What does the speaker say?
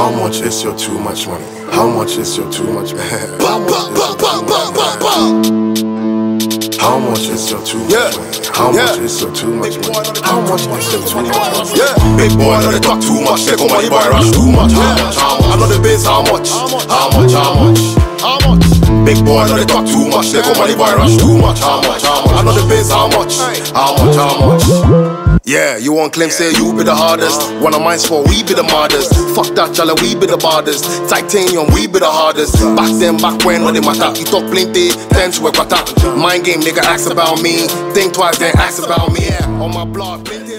How much is your too much money? How much is your too much money? How much is your too much money? How much is your too much money? How much is your too much money? Yeah, big boy, I know they talk too much. Take on money, boy, rush too much. How much? I know the biz, how much? How much? How much? Big boy, I know they talk too much. Take on money, boy, rush too much. How much? I know the biz, how much? How much? Yeah, you want claim, say you be the hardest. One of mine's for we be the modest. Fuck that, chala, we be the baddest. Titanium, we be the hardest. Back then, back when, no they matter. You talk plenty, ten to a quarter. Mind game, nigga, ask about me. Think twice, then ask about me. Yeah, on my block, plenty.